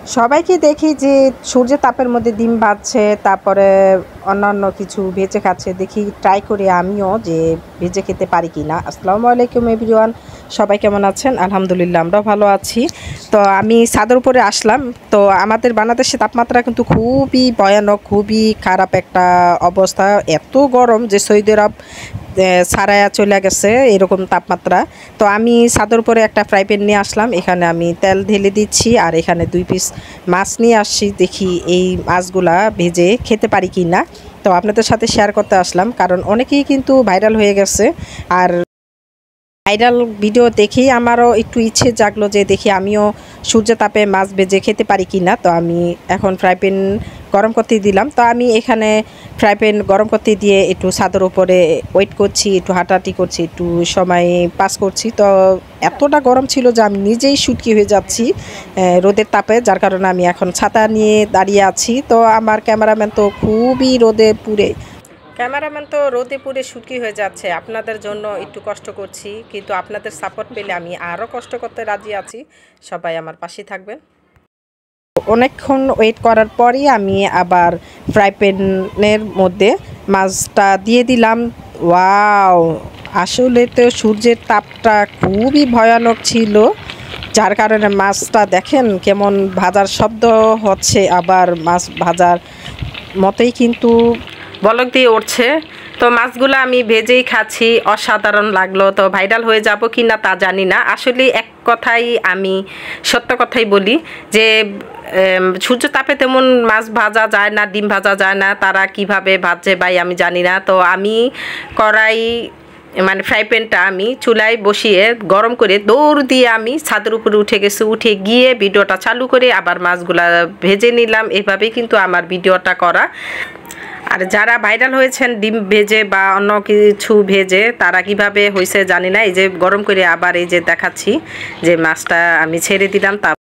সবাইকে দেখি যে সূর্যের তাপের মধ্যে ডিম ভাজছে, তারপরে অন্যান্য কিছু ভেজে খাচ্ছে। দেখি ট্রাই করি আমিও যে ভেজে খেতে পারি কি না। আসসালামু আলাইকুম এভরিওয়ান, সবাই কেমন আছেন? আলহামদুলিল্লাহ আমরাও ভালো আছি। তো আমি ছাদের উপরে আসলাম। তো আমাদের বাংলাদেশে তাপমাত্রা কিন্তু খুবই ভয়ানক, খুবই খারাপ একটা অবস্থা। এত গরম যে সৌদি আরব ছাড়ায়া চলে গেছে এরকম তাপমাত্রা। তো আমি ছাদের উপরে একটা ফ্রাই প্যান নিয়ে আসলাম, এখানে আমি তেল ঢেলে দিচ্ছি আর এখানে 2 পিস মাছ নিয়ে আসছি। দেখি এই মাছগুলা ভেজে খেতে পারি কি না। তো আপনাদের সাথে শেয়ার করতে আসলাম, কারণ অনেকেই কিন্তু ভাইরাল হয়ে গেছে। আর ভাইরাল ভিডিও দেখেই আমারও একটু ইচ্ছে জাগলো যে দেখি আমিও সূর্যের তাপে মাছ ভেজে খেতে পারি কি না। তো আমি এখন ফ্রাই প্যান গরম করতে দিলাম। তো আমি এখানে ফ্রাই প্যান গরম করতে দিয়ে একটু ছাদের উপরে ওয়েট করছি, একটু হাঁটাহাঁটি করছি, একটু সময় পাস করছি। তো এতটা গরম ছিল যে আমি নিজেই শুটকি হয়ে যাচ্ছি রোদের তাপে, যার কারণে আমি এখন ছাতা নিয়ে দাঁড়িয়ে আছি। তো আমার ক্যামেরাম্যান তো খুবই রোদে পুড়ে শুটকি হয়ে যাচ্ছে। আপনাদের জন্য একটু কষ্ট করছি, কিন্তু আপনাদের সাপোর্ট পেলে আমি আরও কষ্ট করতে রাজি আছি। সবাই আমার পাশে থাকবেন। অনেকক্ষণ ওয়েট করার পরই আমি আবার ফ্রাই প্যানের মধ্যে মাছটা দিয়ে দিলাম। ওয়াও, আসলে তো সূর্যের তাপটা খুবই ভয়ানক ছিল, যার কারণে মাছটা দেখেন কেমন ভাজার শব্দ হচ্ছে, আবার মাছ ভাজার মতোই কিন্তু বলক দিয়ে উঠছে। তো মাছগুলো আমি ভেজেই খাচ্ছি, অসাধারণ লাগলো। তো ভাইরাল হয়ে যাব কি না তা জানি না। আসলে এক কথাই আমি সত্য কথাই বলি যে সূর্য তাপে তেমন মাছ ভাজা যায় না, ডিম ভাজা যায় না। তারা কিভাবে ভাজছে ভাই আমি জানি না। তো আমি কড়াই মানে ফ্রাই প্যানটা আমি চুলায় বসিয়ে গরম করে দৌড় দিয়ে আমি ছাদের উপরে উঠে গেছি। উঠে গিয়ে ভিডিওটা চালু করে আবার মাছগুলা ভেজে নিলাম। এভাবেই কিন্তু আমার ভিডিওটা করা। আর যারা ভাইরাল হয়েছেন ডিম ভেজে বা অন্য কিছু ভেজে, তারা কিভাবে হয়েছে জানি না। এই যে গরম করে আবার এই যে দেখাচ্ছি যে মাছটা আমি ছেড়ে দিলাম। তা